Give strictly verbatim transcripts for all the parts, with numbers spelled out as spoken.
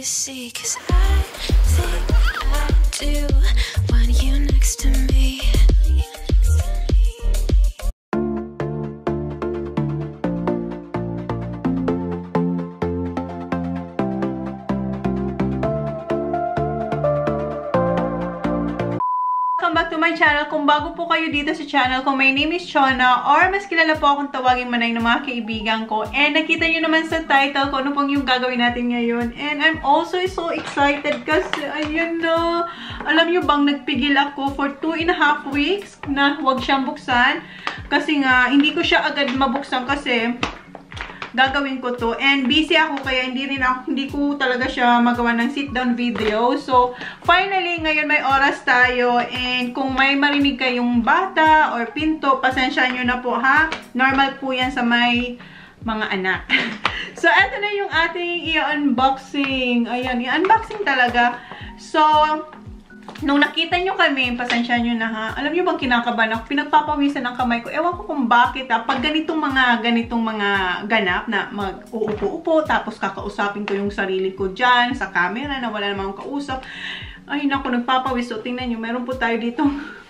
see, 'cause I think I do want you next to me. Welcome back to my channel. Kung bago po kayo dito sa channel ko, my name is Chona, or mas kilala po akong tawagin manay ng mga kaibigan ko. And nakita nyo naman sa title ko ano pong yung gagawin natin ngayon. And I'm also so excited kasi, ayun na, alam nyo bang nagpigil ako for two and a half weeks na huwag siyang buksan. Kasi nga, hindi ko siya agad mabuksan kasi gagawin ko to. And busy ako kaya hindi rin ako, hindi ko talaga siya magawa ng sit down video. So, finally, ngayon may oras tayo. And kung may marinig kayong bata or pinto, pasensya nyo na po ha. Normal po yan sa may mga anak. So, eto na yung ating i-unboxing. Ayan, i-unboxing talaga. So, nung nakita nyo kami, pasensya nyo na ha. Alam nyo bang kinakabahan ako? Pinagpapawisan ang kamay ko. Ewan ko kung bakit ha. Pag ganitong mga, ganitong mga ganap na mag-uupo-upo, tapos kakausapin ko yung sarili ko dyan, sa camera na wala namang kausap. Ay naku, nagpapawis. So, tingnan nyo, meron po tayo dito.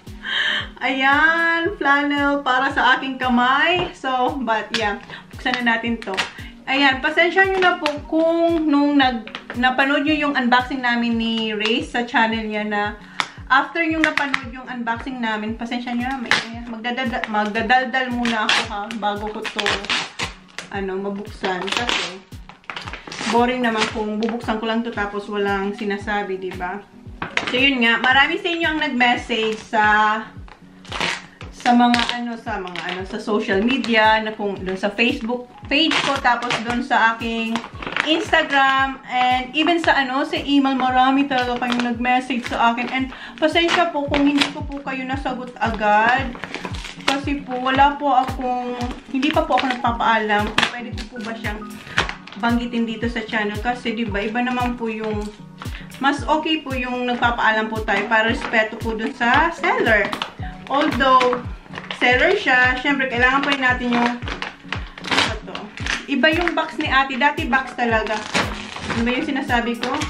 Ayan, flannel para sa aking kamay. So, but yeah, buksan na natin to. Ayan, pasensya nyo na po kung nung nag, napanood nyo yung unboxing namin ni Race sa channel niya na after yung napanood yung unboxing namin, pasensya nyo na, may, magdadal, magdadaldal muna ako ha, bago ko to ano, mabuksan. Kasi boring naman kung bubuksan ko lang to tapos walang sinasabi, diba? So yun nga, marami sa inyo ang nag-message sa sa mga ano sa mga ano sa social media na kung doon sa Facebook page ko, tapos doon sa aking Instagram, and even sa ano sa email, marami talaga kayong nag-message sa akin. And pasensya po kung hindi ko po kayo nasagot agad kasi po wala po akong, hindi pa po ako nagpapaalam kung pwede po po ba siyang banggitin dito sa channel kasi diba iba naman po yung mas okay po yung nagpapaalam po tayo para respeto po dun sa seller. Although, seller siya, syempre, kailangan pa rin natin yung ano to. Iba yung box ni ate. Dati box talaga. Iba yung sinasabi ko.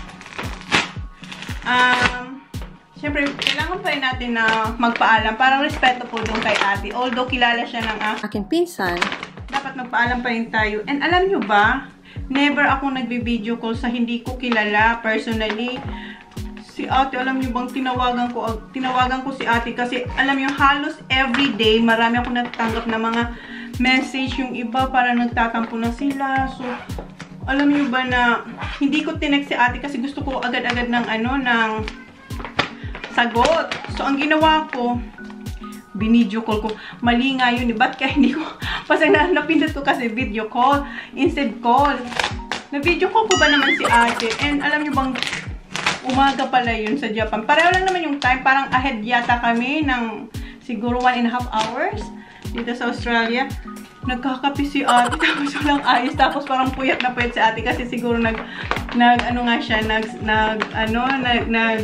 Um, syempre, kailangan pa rin natin na magpaalam. Parang respeto po dun kay ate. Although, kilala siya ng uh, aking pinsan, dapat magpaalam pa rin tayo. And alam nyo ba, never akong nagbi-video call sa hindi ko kilala personally. Si ate, alam niyo bang tinawagan ko, tinawagan ko si ate kasi alam niyo halos everyday marami akong natatanggap na mga message, yung iba para nagtatampo na sila. So, alam niyo ba na hindi ko tinext si ate kasi gusto ko agad-agad ng ano, ng sagot. So, ang ginawa ko, binidyo call ko. Mali nga yun, ba't kaya hindi ko, pasang na, napindot ko kasi video call instead call. Na-video call ko ba naman si ate? And alam niyo bang umaga pala yun sa Japan. Pareho lang naman yung time. Parang ahead yata kami ng siguro one and a half hours dito sa Australia. Nagkakapi si ate. Tapos walang ayos. Tapos parang puyat na puyat si ate. Kasi siguro nag, nag ano nga siya, nag, nag, ano, nag, nag,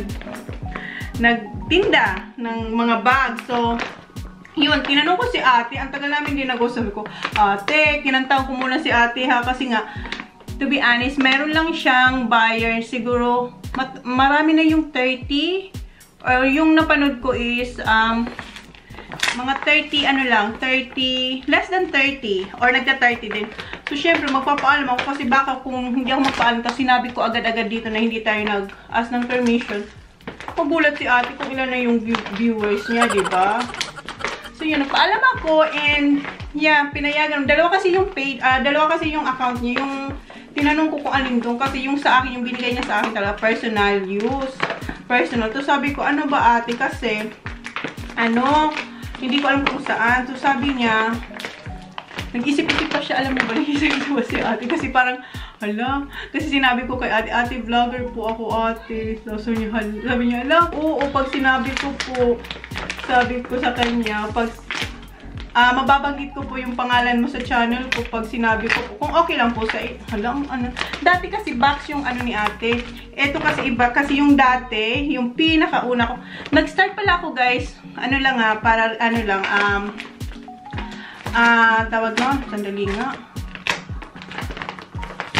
nagtinda ng mga bag. So, yun, tinanong ko si ate. Ang tagal namin din nag-usap. Sabi ko, ate, kinantaw ko muna si ate ha. Kasi nga, to be honest, meron lang siyang buyer. Siguro, mat marami na yung thirty. Or yung napanood ko is, um, mga thirty, ano lang, thirty, less than thirty. Or nagta-thirty din. So, syempre, magpapaalam ako. Kasi baka kung hindi ako magpaalam, tapos sinabi ko agad-agad dito na hindi tayo nag-ask ng permission. Pagulat si ate kung ilan na yung view viewers niya, diba? So, yun, nagpaalam ako. And, yeah, pinayagan. Dalawa kasi yung paid, uh, dalawa kasi yung account niya. Yung tinanong ko kung alin doon kasi yung sa akin, yung binigay niya sa akin talaga, personal use. Personal. So, sabi ko, ano ba ate? Kasi, ano, hindi ko alam kung saan. So, sabi niya, nag-isip-isip pa siya, alam mo ba, nag-isip-isip pa si ate. Kasi parang, hala, kasi sinabi ko kay ate, ate, vlogger po ako ate. So, sabi niya, sabi niya, hala, oo, pag sinabi ko po, sabi ko sa kanya, pag, Uh, mababanggit ko po yung pangalan mo sa channel ko pag sinabi ko po. Kung okay lang po sa, halang ano. Dati kasi box yung ano ni ate. Ito kasi iba. Kasi yung dati, yung pinakauna ko. Nag-start pala ako guys. Ano lang ha, para ano lang. Um, uh, tawag mo, sandali nga.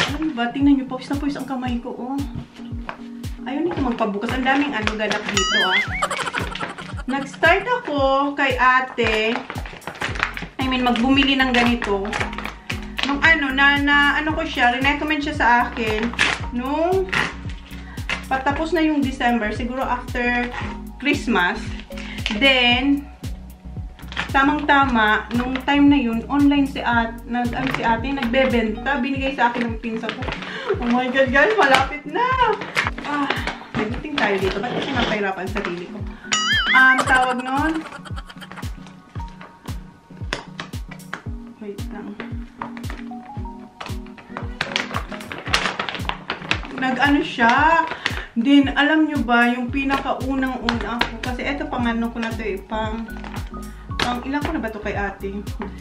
Alam ba, tingnan nyo, pawis na pawis ang kamay ko, oh. Ayaw nito magpabukas. Ang daming ano ganap dito, ah. Nag-start ako kay ate. I mean, magbumili ng ganito. Nung ano, na, na ano ko siya, recommend siya sa akin. Nung patapos na yung December, siguro after Christmas. Then, tamang-tama, nung time na yun, online si ate, nag, ano, si ate, nagbebenta. Binigay sa akin ng pinsa ko. Oh my God, guys, malapit na! Ah, nag-meeting tayo dito. Ba't kasi napahirapan sa sarili ko? Um, tawag nun. Wait lang. Nag-ano siya. Then, alam nyo ba, yung pinakaunang-una ako. Kasi eto pang ano ko na to eh. Pang, pang ilan ko na ba to kay ate?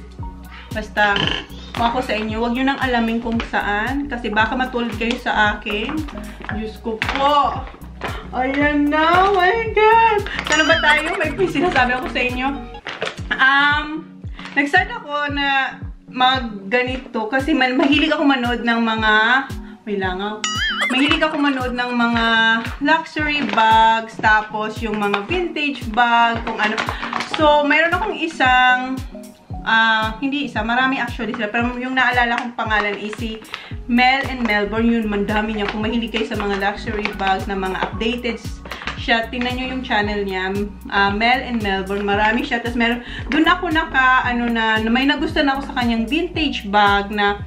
Basta, kung ako sa inyo, huwag nyo nang alamin kung saan. Kasi baka matulad kayo sa akin. Diyos ko po. Ayan na. Oh my God. Saan ba tayo? May sinasabi ako sa inyo. Um, nag-start ako na mag-ganito. Kasi man, mahilig ako manood ng mga... May langaw. Mahilig ako manood ng mga luxury bags. Tapos yung mga vintage bag. Kung ano. So, mayroon akong isang... Uh, hindi isa, marami actually sila. Pero yung naalala kong pangalan is si Mel and Melbourne. Yun, mandami niya. Kung mahilig kayo sa mga luxury bags na mga updated siya, tingnan nyo yung channel niya. Uh, Mel and Melbourne. Marami siya. Tapos meron, dun ako naka, ano na, may nagustuhan ako sa kanyang vintage bag na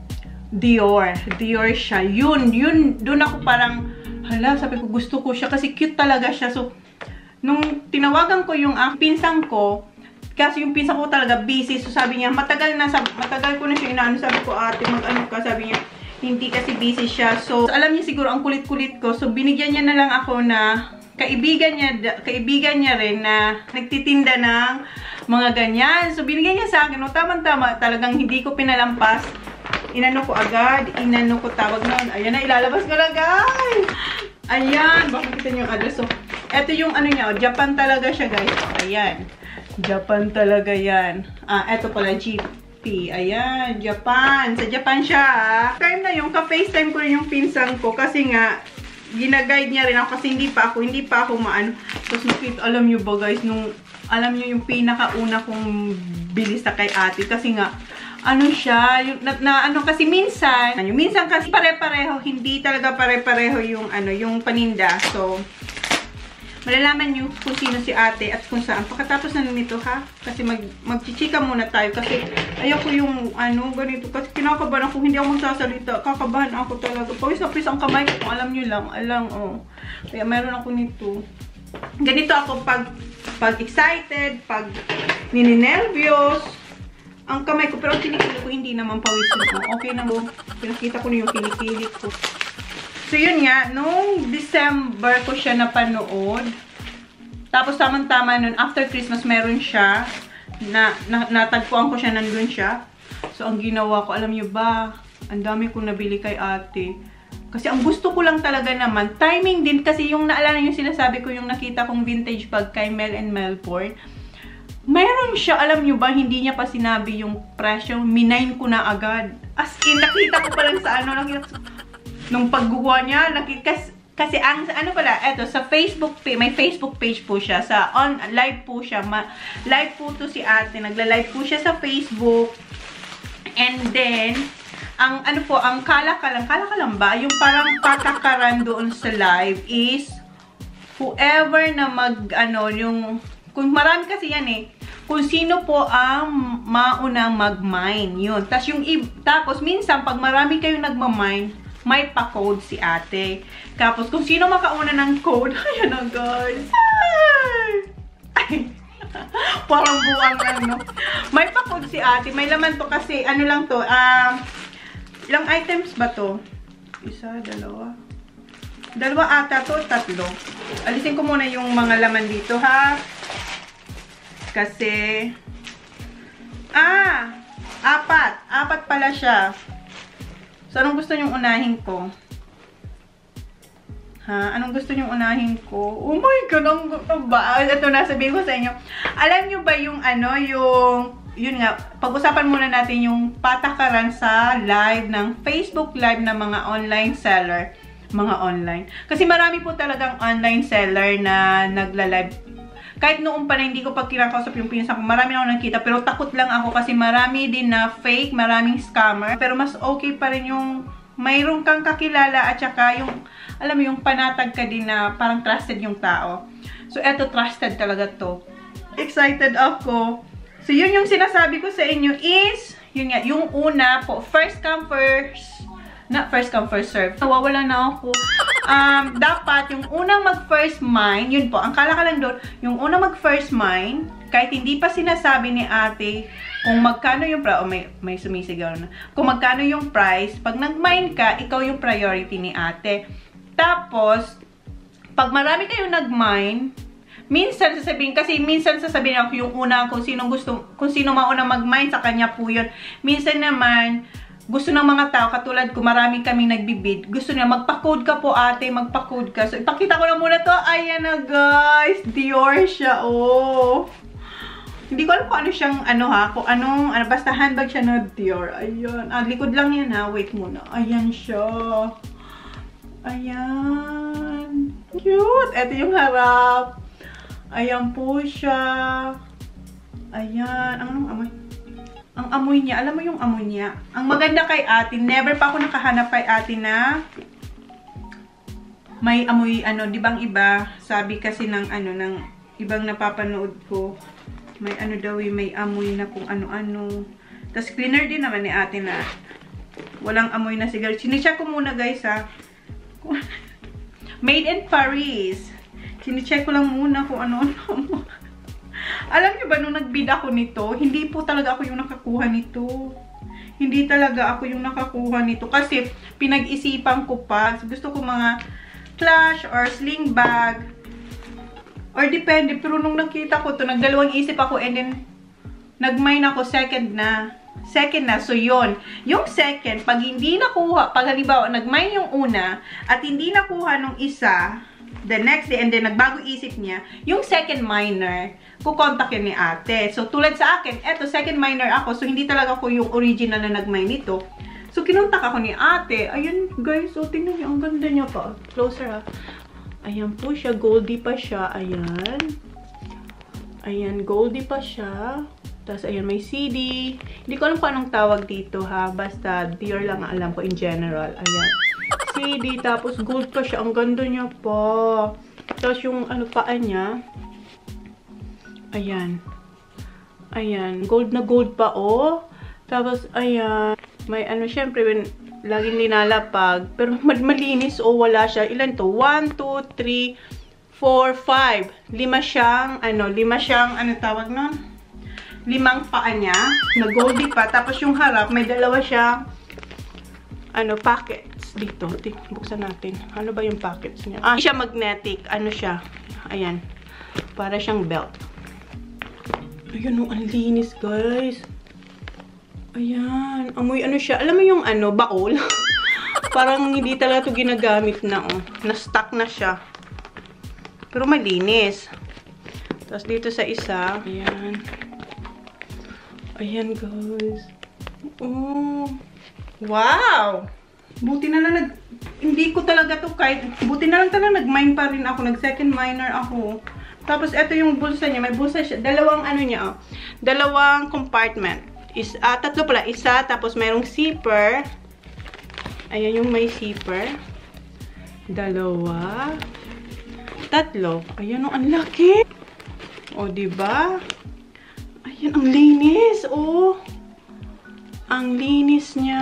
Dior. Dior siya. Yun, yun, dun ako parang, hala, sabi ko, gusto ko siya. Kasi cute talaga siya. So, nung tinawagan ko yung uh, pinsang ko, kasi yung pinsan ko talaga busy. So sabi niya, matagal na, sab matagal ko na siya inaano. Sabi ko, ate, mag-ano ka? Sabi niya, hindi kasi busy siya. So, alam niya siguro ang kulit-kulit ko. So, binigyan niya na lang ako na kaibigan niya, kaibigan niya rin na nagtitinda ng mga ganyan. So, binigyan niya sa akin. No, tama-tama, talagang hindi ko pinalampas. Inano ko agad. Inano ko tawag noon. Ayan na, ilalabas ko na, guys. Ayan. Baka kita niyo yung address. So, eto yung ano niya. Japan talaga siya, guys. Ayan. Japan talaga yan. Ah, eto pala, G P. Ayan, Japan. Sa Japan siya, ah. Time na yung, ka-FaceTime ko rin yung pinsan ko. Kasi nga, ginaguide niya rin ako. Kasi hindi pa ako, hindi pa ako maano. Tapos nakita, alam nyo ba guys, nung, alam nyo yung pinakauna kong bilis na kay ate. Kasi nga, ano siya, yung, na, na ano kasi minsan, ano, minsan kasi pare-pareho, hindi talaga pare-pareho yung, ano, yung paninda. So, malalaman nyo kung sino si ate at kung saan. Pagkatapos na nito ha, kasi mag, magchichika muna tayo. Kasi ayoko yung ano, ganito. Kasi kinakabahan ako, hindi ako magsasalita. Kakabahan ako talaga. Pawis na pawis ang kamay ko. Kung alam nyo lang, alam, oh. Kaya meron ako nito. Ganito ako pag, pag excited, pag nininervyos. Ang kamay ko, pero ang kinikili ko, hindi naman pawis ko. Okay na mo. Pinakita ko na yung kinikili ko. So, yun nga, nung December ko siya napanood. Tapos, tamang-tama nun, after Christmas, meron siya. Na, na, natagpuan ko siya, nandun siya. So, ang ginawa ko, alam nyo ba, ang dami kong nabili kay ate. Kasi, ang gusto ko lang talaga naman, timing din, kasi yung naalala yung sinasabi ko, yung nakita kong vintage bag kay Mel and Melbourne. Mayroon siya, alam nyo ba, hindi niya pa sinabi yung presyo. Minain ko na agad. As in, nakita ko pa lang sa ano, nakita ko nung pagguwa niya, kasi, kasi ang, ano pala, eto, sa Facebook page, may Facebook page po siya, sa, on, live po siya, ma, live po to si ate, nagla-live po siya sa Facebook, and then, ang, ano po, ang kalakalan, kalakalan ba, yung parang patakaran doon sa live is, whoever na mag, ano, yung, kung marami kasi yan eh, kung sino po ang maunang mag-mine, yun. Tapos yung, tapos minsan, pag marami kayong nagma-mine, may pa-code si ate. Tapos, kung sino makauna ng code, ayan na guys. Ay! Parang buwang ano. May pa-code si ate. May laman to kasi, ano lang to, um, ilang items ba to? Isa, dalawa. Dalawa ata to, tatlo. Alisin ko muna yung mga laman dito, ha? Kasi, ah! Apat. Apat pala siya. So, anong gusto nyong unahin ko? Ha? Anong gusto nyong unahin ko? Oh my God, ang gusto ba? Ito na, sabihin ko sa inyo. Alam nyo ba yung ano, yung yun nga, pag-usapan muna natin yung patakaran sa live ng Facebook Live ng mga online seller. Mga online. Kasi marami po talagang online seller na nagla-live. Kahit noong pa na hindi ko pag kinakausap yung pinsan ko, marami na ako nakita. Pero takot lang ako kasi marami din na fake, maraming scammer. Pero mas okay pa rin yung mayroon kang kakilala at saka yung, alam mo, yung panatag ka din na parang trusted yung tao. So, eto, trusted talaga to. Excited ako. So, yun yung sinasabi ko sa inyo is, yun nga, yung una po, first come first, not first come first serve. Nawawala na ako. Um, dapat, yung unang mag-first mine, yun po, ang kala ka lang doon, yung unang mag-first mine, kahit hindi pa sinasabi ni ate kung magkano yung price, oh, may, may sumisigaw na, kung magkano yung price, pag nag-mine ka, ikaw yung priority ni ate. Tapos, pag marami kayong nag-mine, minsan sasabihin, kasi minsan sasabihin ako yung una, kung sino gusto, kung sino mauna mag-mine, sa kanya po yun. Minsan naman, gusto ng mga tao, katulad ko, marami kaming nagbibid. Gusto niya, magpa-code ka po ate, magpa-code ka. So, ipakita ko na muna to. Ayan na guys, Dior siya, oh. Hindi ko alam kung ano siyang, ano ha, kung anong, ano, basta handbag siya na Dior. Ayan, ah, likod lang yan ha, wait muna. Ayan siya. Ayan. Cute. Ito yung harap. Ayan po siya. Ayan. Ang anong amoy? Ang amoy niya. Alam mo yung amoy niya. Ang maganda kay ate, never pa ako nakahanap kay ate na may amoy, ano, di bang iba? Sabi kasi ng, ano, ng ibang napapanood ko. May ano daw eh, may amoy na kung ano-ano. Tapos cleaner din naman ni ate na walang amoy na cigarette. Sinicheck ko muna guys ha. Made in Paris. Sinicheck ko lang muna kung ano-ano. Alam niyo ba, nung nag-bid ako nito, hindi po talaga ako yung nakakuha nito. Hindi talaga ako yung nakakuha nito. Kasi, pinag-isipan ko pa. Gusto ko mga clutch or sling bag. Or depende. Pero nung nakita ko to, nagdalawang isip ako and then, nag-mine ako, second na. Second na. So, yun. Yung second, pag hindi nakuha, pag halimbawa, nag-mine yung una, at hindi nakuha nung isa, the next day, and then nagbago isip niya, yung second miner, kukontakin ni ate. So, tulad sa akin, eto, second miner ako, so hindi talaga ako yung original na nag-mine nito. So, kinontak ako ni ate. Ayun, guys, so, tingnan niyo, ang ganda niya pa. Closer, ha. Ayan po siya, goldie pa siya. Ayan. Ayan, goldie pa siya. Tapos, ayan, may C D. Hindi ko alam kung anong tawag dito, ha. Basta, Dior lang alam ko in general. Ayan. C D, tapos gold pa siya. Ang ganda niya pa. Tapos yung ano paa niya. Ayan. Ayan. Gold na gold pa, oh. Tapos, ayan. May ano, syempre, when, laging linalapag. Pero malinis, oh, wala siya. Ilan to? one, two, three, four, five. Lima siyang, ano, lima siyang, ano tawag nun? Limang paa niya. Na goldie pa. Tapos yung harap, may dalawa siyang, ano, packets dito. Buksan natin. Ano ba yung packets niya? Ah, siya magnetic. Ano siya? Ayan. Para siyang belt. Ayan, oh, ang linis, guys. Ayan. Amoy ano siya. Alam mo yung ano, baol? Parang hindi talaga ito ginagamit na, oh. Na-stuck na siya. Pero malinis. Tapos dito sa isa. Ayan. Ayan, guys. Oh. Wow! Buti na lang nag... Hindi ko talaga to kahit... Buti na lang talaga nag-mine pa rin ako. Nag-second miner ako. Tapos, ito yung bulsa niya. May bulsa siya. Dalawang ano niya, oh. Dalawang compartment. Is, ah, tatlo pala. Isa, tapos mayroong zipper. Ayan yung may zipper. Dalawa. Tatlo. Ayan, oh, ang laki. O, diba? Ayan, ang linis, oh. Ang linis niya.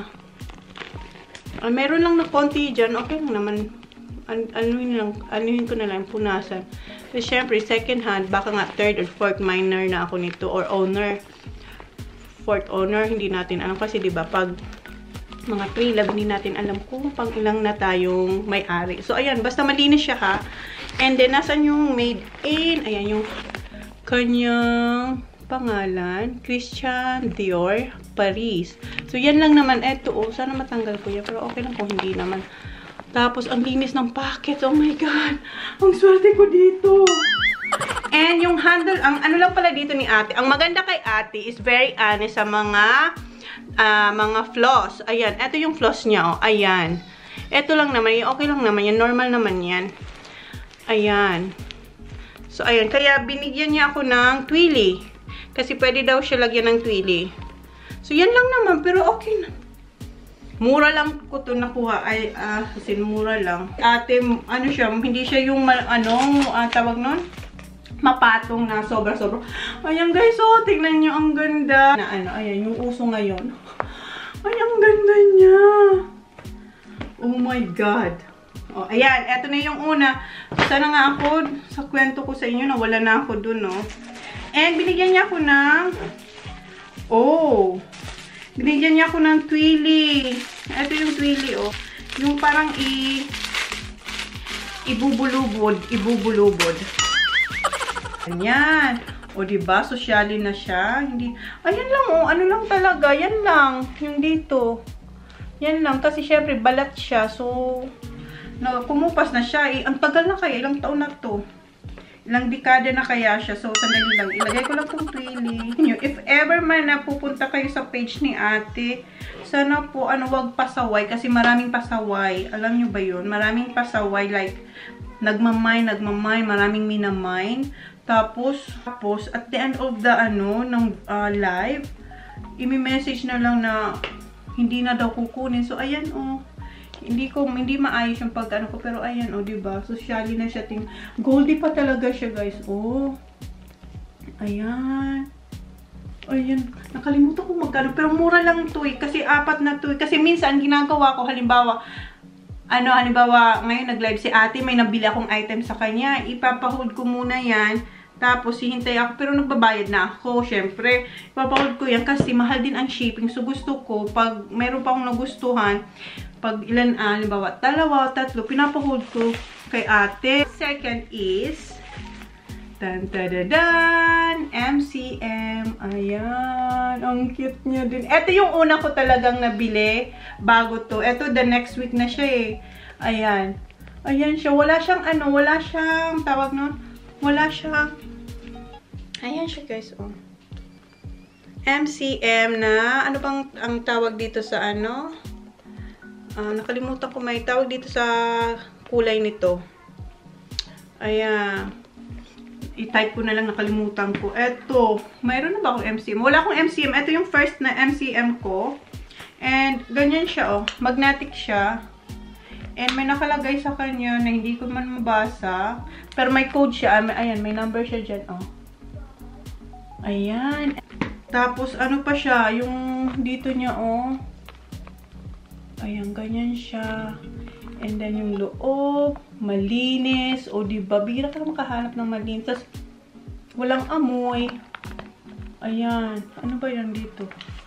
Ah, meron lang na konti dyan. Okay lang naman. An anuhin, lang, anuhin ko na lang. Punasan. So, syempre, second hand. Baka nga third or fourth miner na ako nito. Or owner. Fourth owner. Hindi natin alam. Kasi diba, pag mga pre-love, hindi natin alam kung pang ilang na tayong may-ari. So, ayan. Basta malinis siya ha. And then, nasan yung made in? Ayan yung kanyang pangalan, Christian Dior, Paris. So, yan lang naman. Eto, oh. Sana matanggal ko yan. Pero okay lang kung hindi naman. Tapos, ang linis ng packet. Oh my God. Ang swerte ko dito. And yung handle, ang ano lang pala dito ni ate, ang maganda kay ate is very honest sa mga uh, mga floss. Ayan, ito yung floss niya, oh. Ayan. Ito lang naman, okay lang naman yan, normal naman yan. Ayan. So, ayan, kaya binigyan niya ako ng twilly. Kasi pwede daw siya lagyan ng twilly. So, yan lang naman, pero okay na. Mura lang ko to nakuha. Ay, ah, kasi mura lang. Ate, ano siya, hindi siya yung, ano, uh, tawag nun? Mapatong na sobra-sobra. Ayan guys, oh, tingnan nyo, ang ganda. Na ano, ayan, yung uso ngayon. Ay, ang ganda niya. Oh my God. Oh, ayan, eto na yung una. Sana nga ako, sa kwento ko sa inyo, nawala na ako dun, no? And binigyan niya ako ng, oh, binigyan niya ako ng twilly. Ito yung twilly, oh. Yung parang i... ibubulubod. Ibubulubod. Ayan. O, diba? Sosyalin na siya. Hindi... Ayan lang, oh. Ano lang talaga. Yan lang. Yung dito. Yan lang. Kasi, syempre, balat siya. So, na, kumupas na siya. Eh, ang tagal na kaya. Ilang taon na to. Ilang dekada na kaya siya. So, sandali lang. Ilagay ko lang itong twilly. If ever man na pupunta kayo sa page ni ate, sana po, ano, wag pasaway. Kasi maraming pasaway. Alam nyo ba yun? Maraming pasaway. Like, nagmamay, nagmamay, maraming minamay. Tapos, tapos, at the end of the, ano, ng uh, live, imi-message na lang na hindi na daw kukunin. So, ayan, oh. Hindi ko, hindi maayos yung pag-ano ko. Pero, ayan, oh, diba? Socially na siya. Ting Goldie pa talaga siya, guys. Oh. Ayan. Ayan. Nakalimutan ko magkano. Pero, mura lang to, eh. Kasi, apat na to, eh. Kasi, minsan, ginagawa ko, halimbawa, ano, halimbawa, ngayon, nag-live si ate, may nabili akong item sa kanya. Ipapahold ko muna yan. Tapos, hihintay ako. Pero, nagbabayad na ako. Siyempre, ipapahold ko yan kasi mahal din ang shipping. So, gusto ko, pag meron pa akong nagustuhan, pag ilan, ah, halimbawa, dalawa, tatlo, pinapahold ko kay ate. Second is, tan tadadan, M C M. Ayan, ang cute niya din. Ito yung una ko talagang nabili, bago to. Ito, the next week na siya eh. Ayan. Ayan siya. Wala siyang, ano, wala siyang, tawag nun, wala siyang, ayan siya guys, oh. M C M na, ano bang ang tawag dito sa ano? Uh, nakalimutan ko, may tawag dito sa kulay nito. Ayan. I-type ko na lang, nakalimutan ko. Eto, mayroon na ba akong M C M? Wala akong M C M. Ito yung first na M C M ko. And, ganyan siya, oh. Magnetic siya. And, may nakalagay sa kanya na hindi ko man mabasa. Pero may code siya. Ayan, may number siya dyan, oh. Ayan. Tapos, ano pa siya? Yung dito niya, oh. Ayan, ganyan siya. And then, yung loob, malinis. O, diba? Bira ka makahanap ng malinis. Tapos, walang amoy. Ayan. Ano ba yan dito?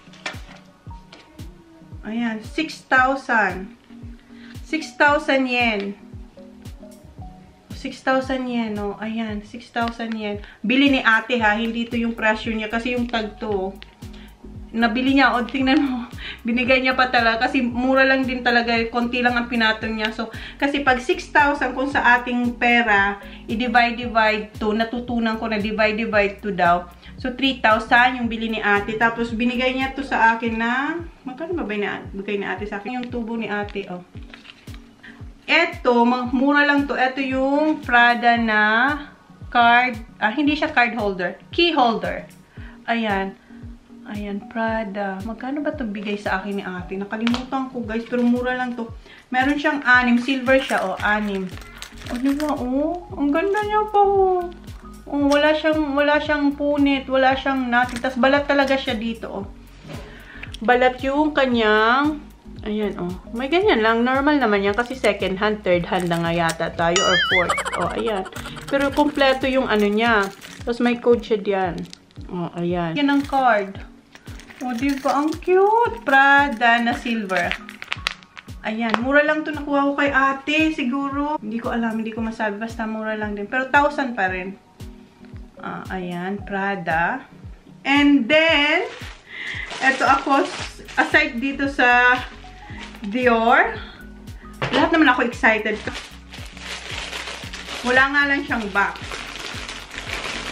Ayan, six thousand. six thousand yen. six thousand yen, no? Ayan, six thousand yen. Bili ni ate, ha? Hindi ito yung presyo niya. Kasi yung tag to, nabili niya, o tingnan mo, binigay niya pa talaga, kasi mura lang din talaga, konti lang ang pinatong niya. So, kasi pag six thousand kung sa ating pera, i-divide-divide to, natutunan ko na divide-divide to daw. So, three thousand yung bili ni ate. Tapos, binigay niya to sa akin na, magkano ba ba binigay ni ate sa akin? Yung tubo ni ate, oh. Eto, mura lang to. Eto yung Prada na card, ah, hindi siya card holder, key holder. Ayan. Ayan, Prada. Magkano ba ito bigay sa akin ni ate? Nakalimutan ko, guys. Pero mura lang to. Meron siyang anim. Silver siya, oh. Anim. O, diba, oh? Ang ganda niya pa, oh. Oh, wala siyang, wala siyang punit. Wala siyang nothing. Tapos, balat talaga siya dito, oh. Balat yung kanyang, ayan, oh. May ganyan lang. Normal naman yan. Kasi second hand, third hand na nga yata tayo. Or fourth. Oh, ayan. Pero, kompleto yung ano niya. Tapos, may code siya diyan. Oh, ayan. Yan ang card. O, oh, diba? Ang cute. Prada na silver. Ayan. Mura lang to nakuha ko kay ate. Siguro. Hindi ko alam. Hindi ko masabi. Basta mura lang din. Pero, thousand pa rin. Uh, ayan. Prada. And then, eto ako, aside dito sa Dior, lahat naman ako excited. Wala nga lang siyang box.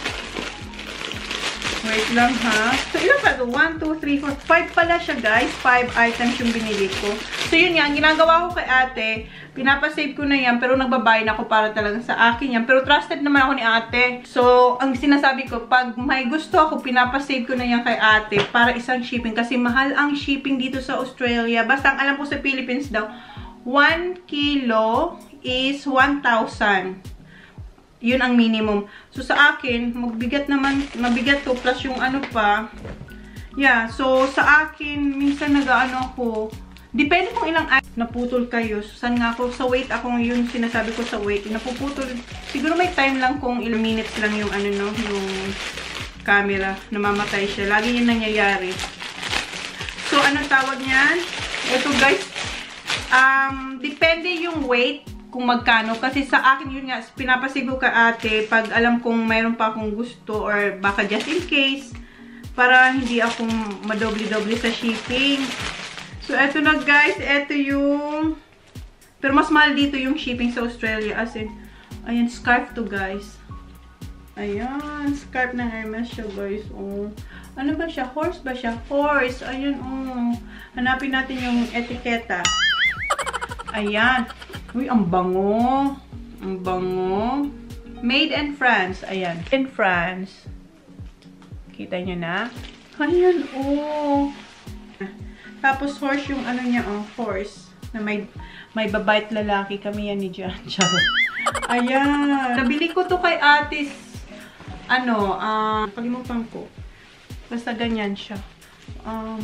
Wait lang ha. So, ilan pa ito? one, two, three, four, five pala siya guys. five items yung binili ko. So, yun nga. Ang ginagawa ko kay ate, pinapasave ko na yan. Pero nagbabayad ako para talaga sa akin yan. Pero trusted naman ako ni ate. So, ang sinasabi ko, pag may gusto ako, pinapasave ko na yan kay ate para isang shipping. Kasi mahal ang shipping dito sa Australia. Basta ang alam ko sa Philippines daw, one kilo is one thousand. Yun ang minimum. So, sa akin, magbigat naman, mabigat to, plus yung ano pa. Yeah, so, sa akin, minsan nag-ano ako, depende kung ilang naputol kayo. So, saan nga ako, sa weight ako, yun sinasabi ko sa weight, napuputol, siguro may time lang kung ilang minutes lang yung ano no, yung camera, namamatay siya. Lagi yun nangyayari. So, anong tawag niyan? Ito guys, um, depende yung weight, kung magkano. Kasi sa akin yun nga, pinapasigo ka ate pag alam kong mayroon pa akong gusto or baka just in case para hindi ako madoble-doble sa shipping. So, eto na guys. Eto yung pero mas mahal dito yung shipping sa Australia. As in, ayan, scarf to guys. Ayan, scarf ng Hermes siya guys. Oh. Ano ba siya? Horse ba siya? Horse. Ayan, oh. Hanapin natin yung etiketa. Ayan. Uy, ang bango. Ang bango. Made in France. Ayan. In France. Kita nyo na? Ayan, oh. Tapos, horse yung ano niya, oh. Horse. Na may, may babait lalaki. Kami yan ni Jan. Charot. Ayan. Nabili ko to kay Atis. Ano, ah, uh, palimutan ko. Basta ganyan siya. Um,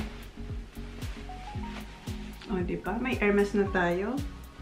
oh, diba? May Hermes na tayo.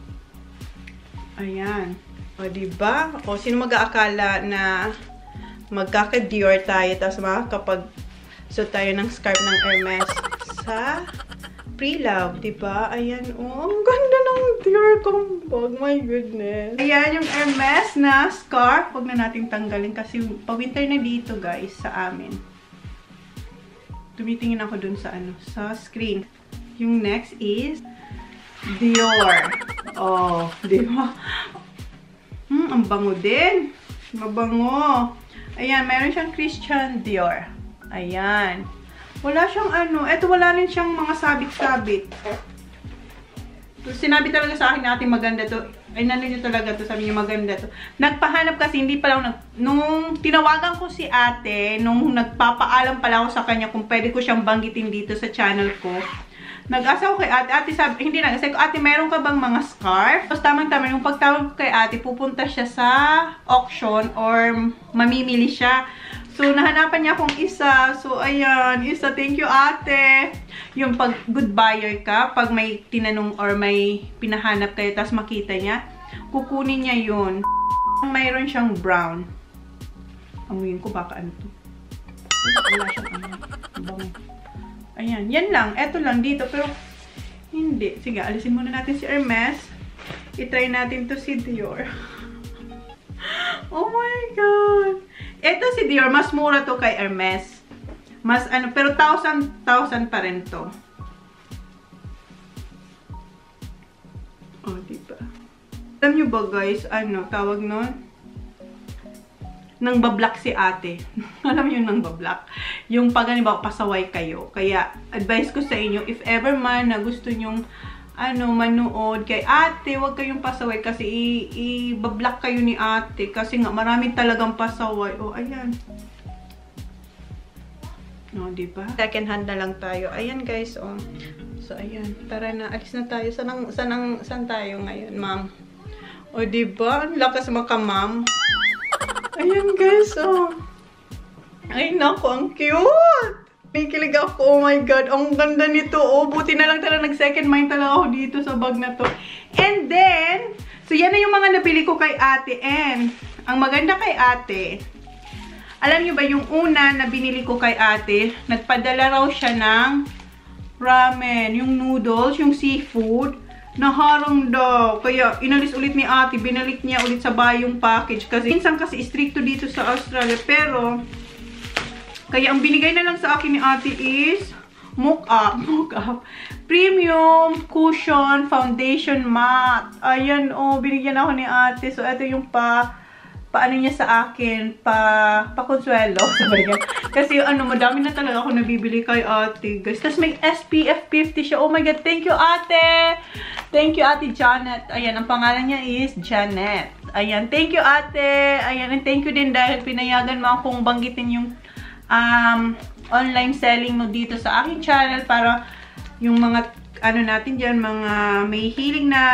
Ayan. O, diba? O, sino mag-aakala na magkaka-Dior tayo, tapos makakapag-suot tayo ng scarf ng Hermes sa Pre-Love, diba? Ayan, o. Ang ganda ng Dior kong bag. My goodness. Ayan, yung Hermes na scarf. Huwag na natin tanggalin kasi pa-winter na dito, guys, sa amin. Tumitingin ako dun sa, ano, sa screen. Yung next is Dior. Oh, di ba? Hmm, ang bango din. Mabango. Ayan, meron siyang Christian Dior. Ayan. Wala siyang ano. Eto, wala rin siyang mga sabit-sabit. So, sinabi talaga sa akin natin maganda to. Ay, nanin nyo talaga to. Sabi niyo maganda to. Nagpahanap kasi, hindi pala ako nag... Nung tinawagan ko si ate, nung nagpapaalam pala ako sa kanya kung pwede ko siyang banggitin dito sa channel ko, nag-asa ko kay ate, ate sabi, hindi na, kasi ate, meron ka bang mga scarf? Tapos tamang-tama, yung pagtawag ko kay ate, pupunta siya sa auction or mamimili siya. So, nahanapan niya akong isa. So, ayan, isa, thank you ate. Yung pag good buyer ka, pag may tinanong or may pinahanap kayo, tapos makita niya, kukunin niya yun. Mayroon siyang brown. Amuyin ko, baka ano to. Wala siyang ano. Bango. Ayan, yan lang. Eto lang dito, pero hindi. Sige, alisin muna natin si Hermes. I-try natin to si Dior. Oh my God! Eto si Dior, mas mura to kay Hermes. Mas ano, pero thousand, thousand pa rin to. Oh, diba? Alam nyo ba guys, ano, tawag nun? Nang bablock si ate. Alam niyo nang bablock. Yung pag ba pasaway kayo. Kaya advice ko sa inyo, if ever man na gusto nyong ano manood kay ate, wag kayong pasaway kasi i-bablock kayo ni ate kasi nga maraming talagang pasaway. Oh, ayan. No, di ba? Second hand na lang tayo. Ayan guys, oh. So ayan, tara na, alis na tayo. Saan saan saan tayo ngayon, ma'am? Oh, di ba? Ang lakas maka, ma'am. Ayan guys, oh. Ay nako, ang cute! Nakikilig ako, oh my God. Ang ganda nito, oh. Buti na lang talaga nag-second mind talaga ako dito sa bag na to. And then, so yan na yung mga nabili ko kay ate. And, ang maganda kay ate, alam niyo ba yung una na binili ko kay ate, nagpadala raw siya ng ramen, yung noodles, yung seafood. Naharang daw. Kaya, inalis ulit ni ate. Binalik niya ulit sa bahay yung package. Kasi, minsan kasi stricto dito sa Australia. Pero, kaya ang binigay na lang sa akin ni ate is mock-up. Mock-up. Premium Cushion Foundation Matte. Ayan, oh. Binigyan ako ni ate. So, ito yung pa paano niya sa akin, pa, pa-consuelo. Kasi ano, madami na talaga ako nabibili kay ate, guys. Tapos may S P F fifty siya. Oh my God, thank you, ate! Thank you, ate Janet. Ayan, ang pangalan niya is Janet. Ayan, thank you, ate. Ayan, and thank you din dahil pinayagan mo akong banggitin yung um, online selling mo dito sa aking channel para yung mga, ano natin dyan, mga may hiling na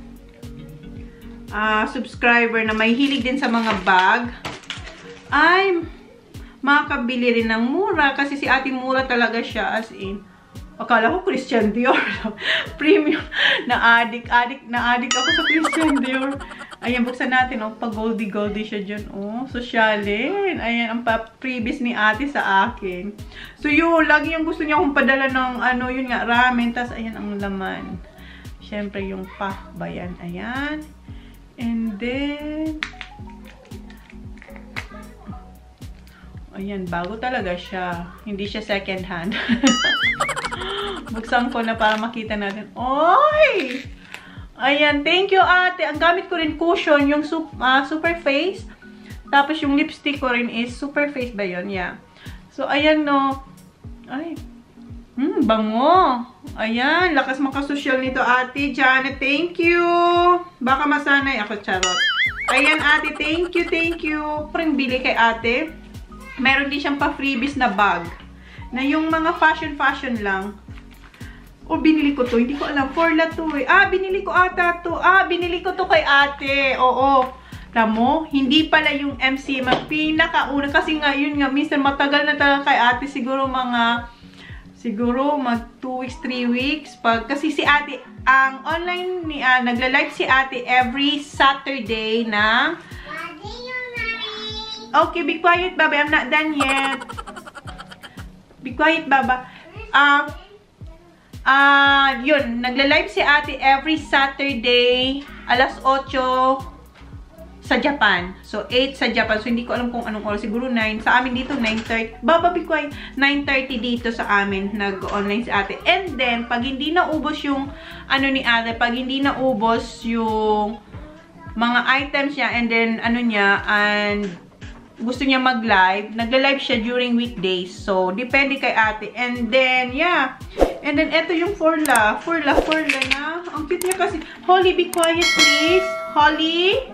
Uh, subscriber na may hilig din sa mga bag ay makakabili rin ng mura kasi si ate mura talaga siya, as in akala ko Christian Dior premium na addict addict na addict ako sa Christian Dior. Ayan, buksan natin, oh, pa goldie goldie siya dyan, oh, sosyalin. Ayan, ang pa-previous ni ate sa akin. So yun, lagi yung gusto niya akong padala ng ano, yun nga, ramen. Tas ayan ang laman, syempre yung puff ba yan, ayan. And then, ayan, bago talaga siya. Hindi siya second hand. Buksan ko na para makita natin. Oy! Ayan, thank you, ate. Ang gamit ko rin cushion, yung uh, Super Face. Tapos yung lipstick ko rin is Super Face ba yun? Yeah. So, ayan, no. Ay. Hmm, bango. Ayan, lakas makasosyal nito, ate Janet. Thank you. Baka masanay ako, charot. Ayan, ate, thank you, thank you. Parang bili kay ate. Meron din siyang pa-freebies na bag. Na yung mga fashion-fashion lang. O, binili ko to. Hindi ko alam. Forla to eh. Ah, binili ko ata to. Ah, binili ko to kay ate. Oo. Alam mo, hindi pala yung M C. Pinakauna. Kasi nga, yun nga, minsan matagal na talaga kay ate. Siguro mga... Siguro mag two weeks, three weeks. Pag, kasi si ate, ang online ni, uh, nagla-live si ate every Saturday na... Okay, be quiet, Baba. I'm not done yet. Be quiet, Baba. Ah, uh, uh, yun. Nagla-live si ate every Saturday, alas otso sa Japan. So, eight sa Japan. So, hindi ko alam kung anong oras. Siguro nine. Sa amin dito, nine thirty. Baba, be quiet. nine thirty dito sa amin. Nag-online si ate. And then, pag hindi naubos yung, ano ni ate, pag hindi naubos yung mga items niya, and then, ano niya, and gusto niya mag-live, nagla-live siya during weekdays. So, depende kay ate. And then, yeah. And then, eto yung Forla. Forla, Forla na. Ang cute niya kasi. Holly, be quiet, please. Holly?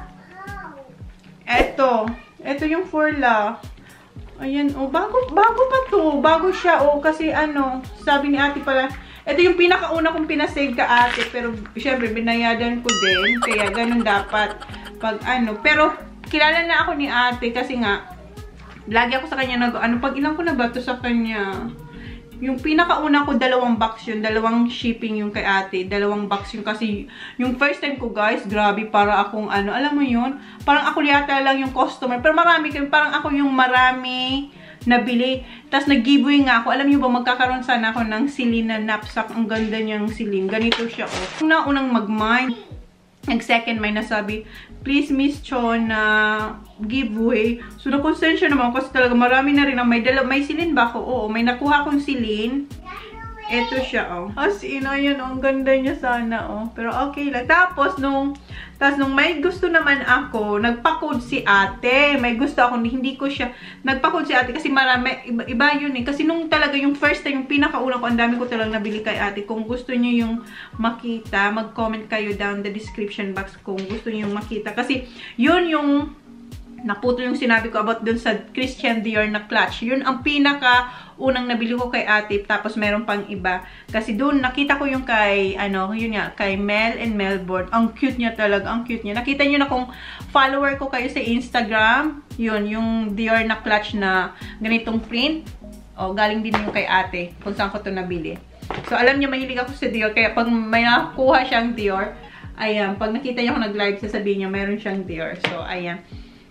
Eto. Eto yung Forla. Ayan, oh. Bago, bago pa to. Bago siya, oh. Kasi, ano, sabi ni ate pala, ito yung pinakauna kong pinasave ka, ate. Pero, syempre, binayadan ko din. Kaya, ganun dapat. Pag, ano. Pero, kilala na ako ni ate. Kasi nga, lagi ako sa kanya nag, ano, pag ilang ko na ba to sa kanya? Yung pinakauna ko, dalawang box yun. Dalawang shipping yung kay ate. Dalawang box yun. Kasi yung first time ko, guys, grabe, para akong ano, alam mo yun? Parang ako yata lang yung customer. Pero marami kayo. Parang ako yung marami nabili. Tapos nag-giveaway nga ako. Alam niyo ba, magkakaroon sana ako ng silin na knapsack. Ang ganda niyang silin. Ganito siya, oh. Una, unang mag-mine. Nag-second may nasabi, please Miss Chon na uh, giveaway. So, nakonsensya naman kasi talaga marami na rin. May, dala, may silin ba ako? Oo, may nakuha akong silin. Ito siya, oh. As in, ayan, oh. Ang ganda niya sana, oh. Pero okay lang. Tapos, nung, tapos nung may gusto naman ako, nagpa-code si ate. May gusto ako, hindi ko siya, nagpa-code si ate kasi marami, iba, iba yun eh. Kasi nung talaga yung first time, yung pinakauna ko, ang dami ko talagang nabili kay ate. Kung gusto niyo yung makita, mag-comment kayo down the description box kung gusto niyo yung makita. Kasi, yun yung, naputol yung sinabi ko about dun sa Christian Dior na clutch. Yun ang pinaka unang nabili ko kay ate. Tapos meron pang iba. Kasi dun nakita ko yung kay, ano, yun nga, kay Mel and Melbourne. Ang cute niya talaga. Ang cute niya. Nakita niyo na kung follower ko kayo sa Instagram. Yun, yung Dior na clutch na ganitong print. O, galing din yung kay ate. Kung saan ko to nabili. So, alam niyo, mahilig ako sa Dior. Kaya pag may nakuha siyang Dior, ayan, pag nakita niyo ako nag-live, sasabihin niyo, meron siyang Dior. So, ayan.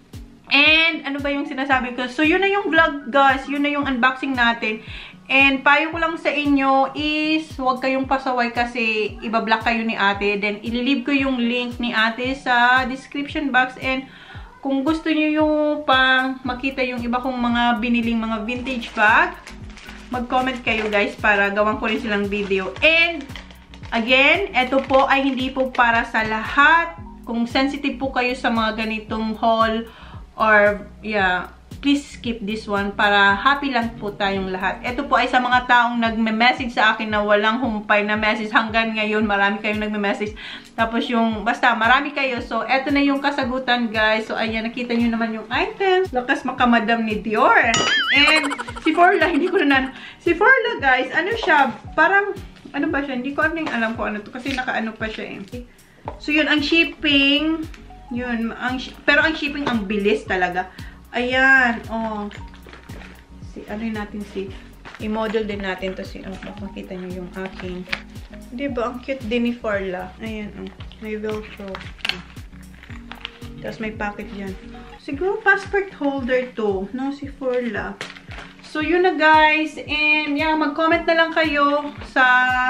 And, ano ba yung sinasabi ko? So, yun na yung vlog, guys. Yun na yung unboxing natin. And, payo ko lang sa inyo is, huwag kayong pasaway kasi ibablock kayo ni ate. Then, ililib ko yung link ni ate sa description box. And, kung gusto nyo yung pang makita yung iba kong mga biniling mga vintage bag, mag-comment kayo, guys, para gawan ko rin silang video. And, again, eto po ay hindi po para sa lahat. kung sensitive po kayo sa mga ganitong haul or yeah, please skip this one para happy lang po tayong lahat. Ito po ay sa mga taong nagme-message sa akin na walang humpay na message. Hanggang ngayon, marami kayong nagme-message. Tapos yung, basta, marami kayo. So, eto na yung kasagutan, guys. So, ayan, nakita nyo naman yung items. Lakas makamadam ni Dior. And, si Forla, hindi ko na, si Forla, guys, ano siya, parang, ano ba siya? Hindi ko alam ko ano to kasi nakaano pa siya eh. So, yun, ang shipping, yun, ang, pero ang shipping, ang bilis talaga. Ayan, oh. Si, ano yun natin si, i-model din natin to si, oh, makita nyo yung aking, diba, ang cute din ni Forla. Ayan, oh, may velcro. Oh. Tapos may pocket dyan. Siguro passport holder to, no, si Forla. So, yun na guys, and yeah, mag-comment na lang kayo sa,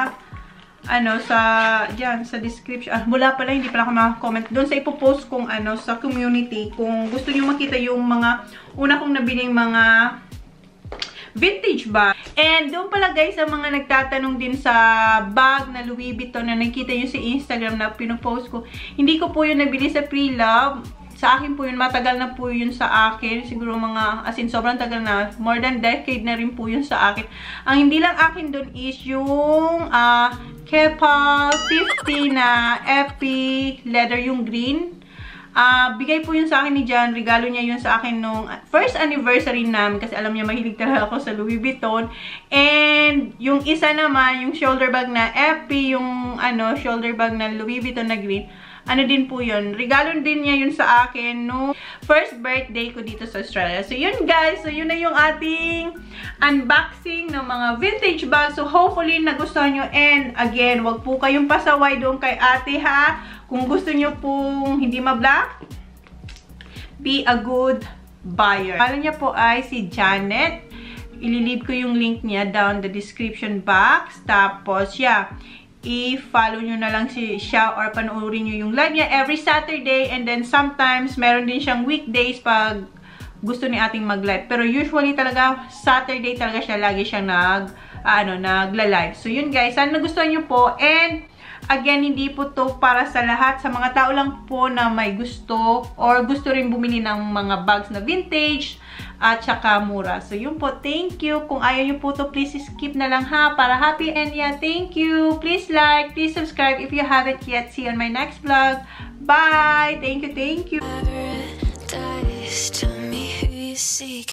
ano, sa, dyan, sa description. Ah, mula pala, hindi pala ako maka-comment. Doon sa ipopost kong, ano, sa community. Kung gusto nyo makita yung mga, una kong nabiling mga vintage bag. And doon pala guys, sa mga nagtatanong din sa bag na Louis Vuitton na nakita nyo sa Instagram na pinopost ko. Hindi ko po yun nabili sa Pre-Love. Sa akin po yun, matagal na po yun sa akin. Siguro mga, as in, sobrang tagal na. More than decade na rin po yun sa akin. Ang hindi lang akin dun is yung uh, Keppel fifty na Epi leather, yung green. Uh, bigay po yun sa akin ni John. Regalo niya yun sa akin nung first anniversary namin. Kasi alam niya, mahilig talaga ako sa Louis Vuitton. And yung isa naman, yung shoulder bag na Epi, yung ano, shoulder bag na Louis Vuitton na green. Ano din po yun. Regalo din niya yun sa akin no first birthday ko dito sa Australia. So, yun guys. So, yun na yung ating unboxing ng mga vintage bags. So, hopefully, nagustuhan nyo. And, again, wag po kayong pasaway doon kay ate ha. Kung gusto nyo pong hindi ma-black, be a good buyer. Pangalan niya po ay si Janet. Ililib ko yung link niya down the description box. Tapos, yeah, i-follow nyo na lang si siya or panoorin nyo yung live niya every Saturday, and then sometimes meron din siyang weekdays pag gusto ni ating mag-live. Pero usually talaga Saturday talaga siya lagi siyang nag uh, ano, nagla-live. So yun guys, sana nagustuhan nyo po. And again, hindi po to para sa lahat, sa mga tao lang po na may gusto or gusto rin bumili ng mga bags na vintage at saka mura. So, yun po. Thank you. Kung ayaw nyo po to, please skip na lang ha. Para happy and yeah, thank you. Please like, please subscribe if you haven't yet. See you on my next vlog. Bye! Thank you, thank you. Paradise, tell me who you seek.